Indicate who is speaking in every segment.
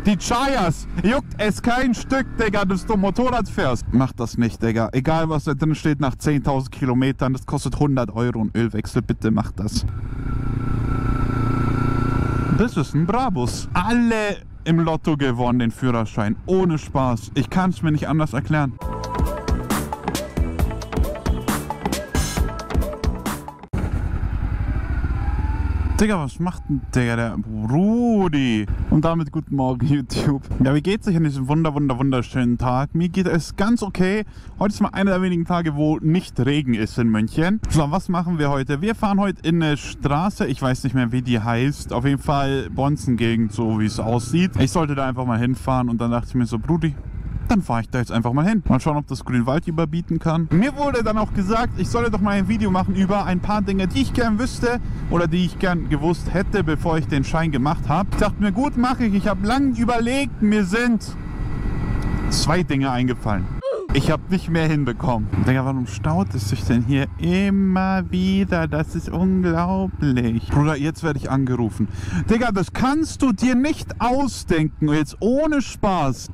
Speaker 1: Die Chayas. Juckt es kein Stück, Digga, dass du Motorrad fährst. Mach das nicht, Digga. Egal, was da drin steht, nach 10.000 Kilometern, das kostet 100 € und Ölwechsel. Bitte mach das. Das ist ein Brabus. Alle im Lotto gewonnen, den Führerschein. Ohne Spaß. Ich kann es mir nicht anders erklären. Digga, was macht denn der Rudi? Und damit guten Morgen, YouTube. Ja, wie geht's euch an diesem wunderschönen Tag? Mir geht es ganz okay. Heute ist mal einer der wenigen Tage, wo nicht Regen ist in München. So, was machen wir heute? Wir fahren heute in eine Straße. Ich weiß nicht mehr, wie die heißt. Auf jeden Fall Bonzen-Gegend, so wie es aussieht. Ich sollte da einfach mal hinfahren und dann dachte ich mir so, Brudi, dann fahre ich da jetzt einfach mal hin. Mal schauen, ob das Grünwald überbieten kann. Mir wurde dann auch gesagt, ich solle doch mal ein Video machen über ein paar Dinge, die ich gern wüsste oder die ich gern gewusst hätte, bevor ich den Schein gemacht habe. Ich dachte mir, gut, mache ich. Ich habe lange überlegt. Mir sind 2 Dinge eingefallen. Ich habe nicht mehr hinbekommen. Digga, warum staut es sich denn hier immer wieder? Das ist unglaublich. Bruder, jetzt werde ich angerufen. Digga, das kannst du dir nicht ausdenken. Jetzt ohne Spaß.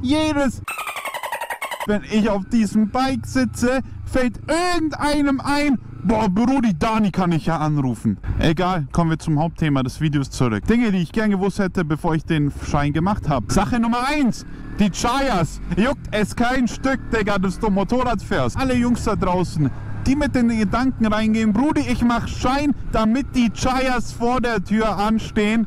Speaker 1: Wenn ich auf diesem Bike sitze, fällt irgendeinem ein, boah, Brudi, Dani kann ich ja anrufen. Egal, kommen wir zum Hauptthema des Videos zurück. Dinge, die ich gern gewusst hätte, bevor ich den Schein gemacht habe. Sache Nummer 1. Die Chayas. Juckt es kein Stück, Digga, dass du Motorrad fährst. Alle Jungs da draußen, die mit den Gedanken reingehen, Brudi, ich mach Schein, damit die Chayas vor der Tür anstehen.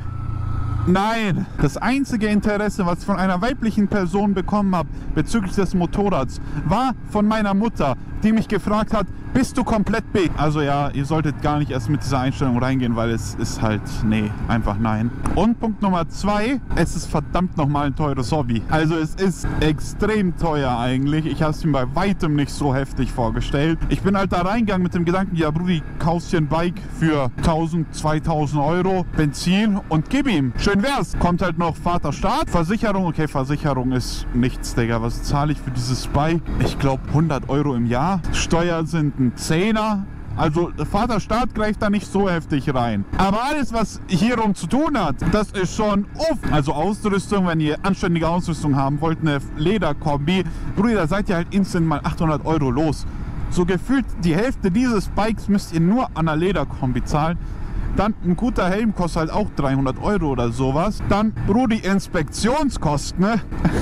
Speaker 1: Nein, das einzige Interesse, was ich von einer weiblichen Person bekommen habe bezüglich des Motorrads, war von meiner Mutter, die mich gefragt hat, bist du komplett B? Also ja, ihr solltet gar nicht erst mit dieser Einstellung reingehen, weil es ist halt, nee, einfach nein. Und Punkt Nummer 2, es ist verdammt nochmal ein teures Hobby. Also es ist extrem teuer eigentlich. Ich habe es mir bei weitem nicht so heftig vorgestellt. Ich bin halt da reingegangen mit dem Gedanken, ja Brudi, kaufst dir ein Bike für 1.000, 2.000 € Benzin und gib ihm. Schön wär's. Kommt halt noch Vaterstaat, Versicherung. Okay, Versicherung ist nichts, Digga. Was zahle ich für dieses Bike? Ich glaube 100 € im Jahr. Steuern sind ein 10er. Also der Vaterstaat greift da nicht so heftig rein. Aber alles, was hierum zu tun hat, das ist schon uff. Also Ausrüstung, wenn ihr anständige Ausrüstung haben wollt, eine Lederkombi, Brüder, da seid ihr halt instant mal 800 € los. So gefühlt die Hälfte dieses Bikes müsst ihr nur an einer Lederkombi zahlen. Dann ein guter Helm kostet halt auch 300 € oder sowas. Dann, Brudi, Inspektionskosten, ne?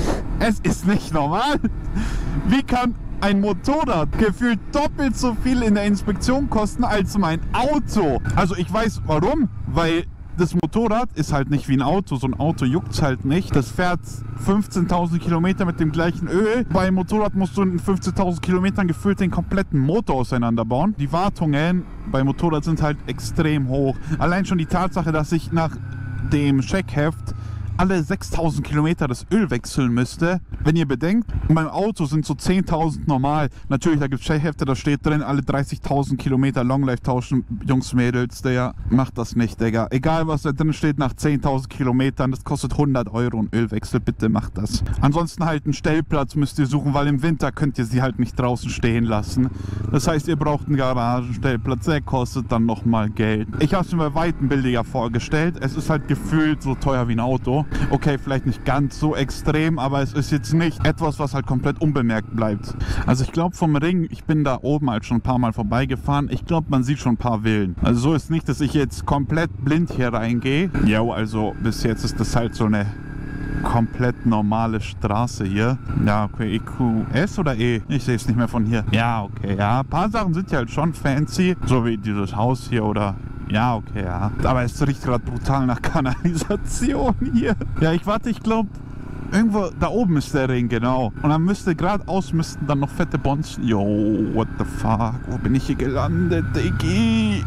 Speaker 1: Es ist nicht normal. Wie kann ein Motorrad gefühlt doppelt so viel in der Inspektion kosten als mein Auto? Also ich weiß warum, weil das Motorrad ist halt nicht wie ein Auto. So ein Auto juckt's halt nicht. Das fährt 15.000 Kilometer mit dem gleichen Öl. Bei einem Motorrad musst du in 15.000 Kilometern gefühlt den kompletten Motor auseinanderbauen. Die Wartungen bei Motorrad sind halt extrem hoch. Allein schon die Tatsache, dass ich nach dem Checkheft alle 6.000 Kilometer das Öl wechseln müsste. Wenn ihr bedenkt, beim Auto sind so 10.000 normal. Natürlich, da gibt es Checkhefte, da steht drin, alle 30.000 Kilometer Longlife tauschen. Jungs, Mädels, der macht das nicht, Digga. Egal, was da drin steht, nach 10.000 Kilometern, das kostet 100 € und Ölwechsel. Bitte macht das. Ansonsten halt einen Stellplatz müsst ihr suchen, weil im Winter könnt ihr sie halt nicht draußen stehen lassen. Das heißt, ihr braucht einen Garagenstellplatz, der kostet dann nochmal Geld. Ich habe es mir bei weitem billiger vorgestellt. Es ist halt gefühlt so teuer wie ein Auto. Okay, vielleicht nicht ganz so extrem, aber es ist jetzt nicht etwas, was halt komplett unbemerkt bleibt. Also ich glaube vom Ring, ich bin da oben halt schon ein paar Mal vorbeigefahren. Ich glaube, man sieht schon ein paar Villen. Also so ist nicht, dass ich jetzt komplett blind hier reingehe. Ja, also bis jetzt ist das halt so eine komplett normale Straße hier. Ja, okay, EQS oder E? Ich sehe es nicht mehr von hier. Ja, okay, ja. Ein paar Sachen sind ja halt schon fancy. So wie dieses Haus hier oder... Ja, okay, ja. Aber es riecht gerade brutal nach Kanalisation hier. Ja, ich glaube, irgendwo da oben ist der Ring, genau. Und dann geradeaus müssten dann noch fette Bonzen. Yo, what the fuck? Wo bin ich hier gelandet, Diggi?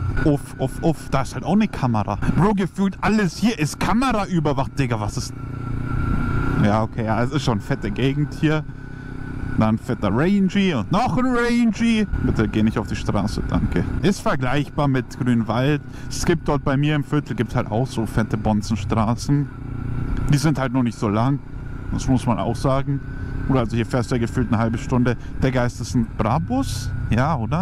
Speaker 1: Uff. Da ist halt auch eine Kamera. Bro, gefühlt alles hier ist Kamera überwacht, Digga. Was ist... Ja, okay, ja, es ist schon eine fette Gegend hier. Dann ein fetter Rangy und noch ein Rangy. Bitte geh nicht auf die Straße, danke. Ist vergleichbar mit Grünwald. Es gibt dort bei mir im Viertel gibt halt auch so fette Bonzenstraßen. Die sind halt nur nicht so lang. Das muss man auch sagen. Oder also hier fährst du ja gefühlt eine halbe Stunde. Der Geist ist ein Brabus? Ja, oder?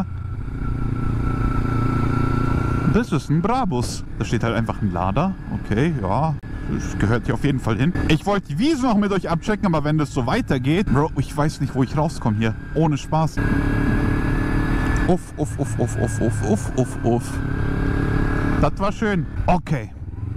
Speaker 1: Das ist ein Brabus. Da steht halt einfach ein Lader. Okay, ja. Das gehört hier auf jeden Fall hin. Ich wollte die Wiese noch mit euch abchecken, aber wenn das so weitergeht... Bro, ich weiß nicht, wo ich rauskomme hier. Ohne Spaß. Uff. Das war schön. Okay.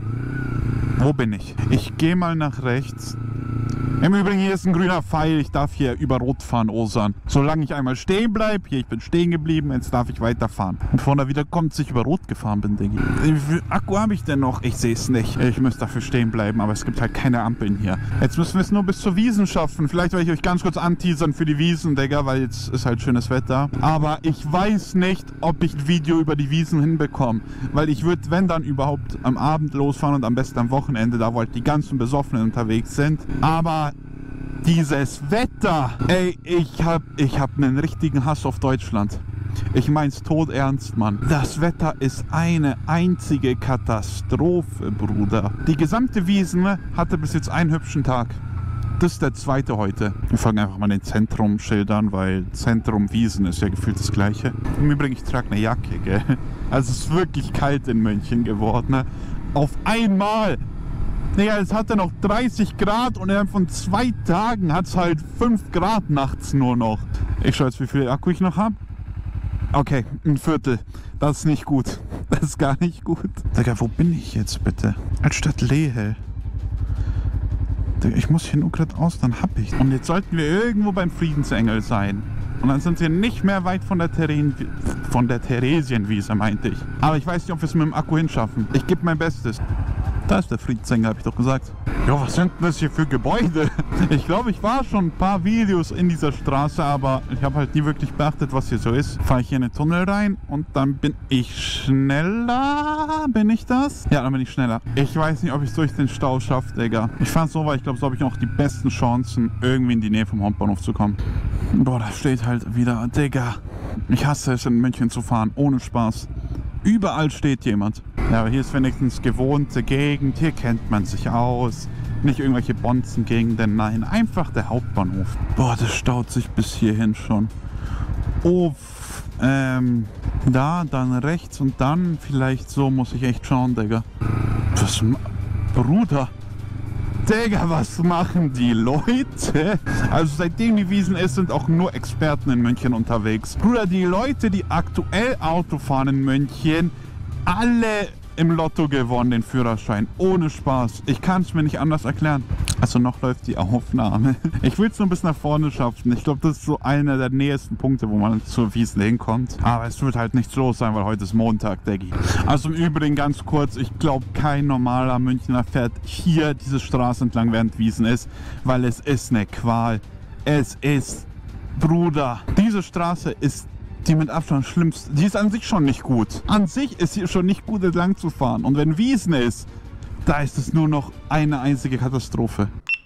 Speaker 1: Wo bin ich? Ich gehe mal nach rechts. Im Übrigen, hier ist ein grüner Pfeil. Ich darf hier über Rot fahren, Osan. Solange ich einmal stehen bleibe. Hier, ich bin stehen geblieben. Jetzt darf ich weiterfahren. Und bevor er wieder kommt, dass ich über Rot gefahren bin, denke ich. Wie viel Akku habe ich denn noch? Ich sehe es nicht. Ich müsste dafür stehen bleiben, aber es gibt halt keine Ampeln hier. Jetzt müssen wir es nur bis zur Wiesen schaffen. Vielleicht werde ich euch ganz kurz anteasern für die Wiesen, Digga, weil jetzt ist halt schönes Wetter. Aber ich weiß nicht, ob ich ein Video über die Wiesen hinbekomme. Weil ich würde, wenn dann überhaupt, am Abend losfahren und am besten am Wochenende, da wo halt die ganzen Besoffenen unterwegs sind. Aber dieses Wetter, ey, ich hab einen richtigen Hass auf Deutschland. Ich mein's todernst, Mann. Das Wetter ist eine einzige Katastrophe, Bruder. Die gesamte Wiesen hatte bis jetzt einen hübschen Tag. Das ist der zweite heute. Wir fangen einfach mal den Zentrum-Schildern, weil Zentrum-Wiesen ist ja gefühlt das Gleiche. Im Übrigen, ich trage eine Jacke, gell? Also es ist wirklich kalt in München geworden, ne? Auf einmal! Digga, es hatte noch 30 Grad und innerhalb von 2 Tagen hat es halt 5 Grad nachts nur noch. Ich schau jetzt, wie viel Akku ich noch habe. Okay, ein Viertel. Das ist nicht gut. Das ist gar nicht gut. Digga, wo bin ich jetzt bitte? Altstadt Lehel. Digga, ich muss hier nur geradeaus, dann hab ich. Und jetzt sollten wir irgendwo beim Friedensengel sein. Und dann sind wir nicht mehr weit von der Theresienwiese, meinte ich. Aber ich weiß nicht, ob wir es mit dem Akku hinschaffen. Ich gebe mein Bestes. Da ist der Friedensengel, habe ich doch gesagt. Jo, was sind denn das hier für Gebäude? Ich glaube, ich war schon ein paar Videos in dieser Straße, aber ich habe halt nie wirklich beachtet, was hier so ist. Fahre ich hier in den Tunnel rein und dann bin ich schneller. Bin ich das? Ja, dann bin ich schneller. Ich weiß nicht, ob ich es durch den Stau schaffe, Digga. Ich fahre so, weil ich glaube, so habe ich noch die besten Chancen, irgendwie in die Nähe vom Hauptbahnhof zu kommen. Boah, da steht halt wieder, Digga. Ich hasse es, in München zu fahren, ohne Spaß. Überall steht jemand. Ja, aber hier ist wenigstens gewohnte Gegend. Hier kennt man sich aus. Nicht irgendwelche Bonzengegenden, nein. Einfach der Hauptbahnhof. Boah, das staut sich bis hierhin schon. Oh, da, dann rechts und dann vielleicht so muss ich echt schauen, Digga. Was, Bruder? Digga, was machen die Leute? Also seitdem die Wiesen ist, sind auch nur Experten in München unterwegs. Bruder, die Leute, die aktuell Auto fahren in München, alle im Lotto gewonnen, den Führerschein. Ohne Spaß. Ich kann es mir nicht anders erklären. Also noch läuft die Aufnahme. Ich will es nur bis nach vorne schaffen. Ich glaube, das ist so einer der nächsten Punkte, wo man zur Wiesn hinkommt. Aber es wird halt nichts los sein, weil heute ist Montag, Diggi. Also im Übrigen ganz kurz, ich glaube, kein normaler Münchner fährt hier diese Straße entlang, während Wiesn ist, weil es ist eine Qual. Es ist, Bruder, diese Straße ist die mit Abstand schlimmste. Die ist an sich schon nicht gut. An sich ist hier schon nicht gut entlang zu fahren. Und wenn Wiesn ist, da ist es nur noch eine einzige Katastrophe.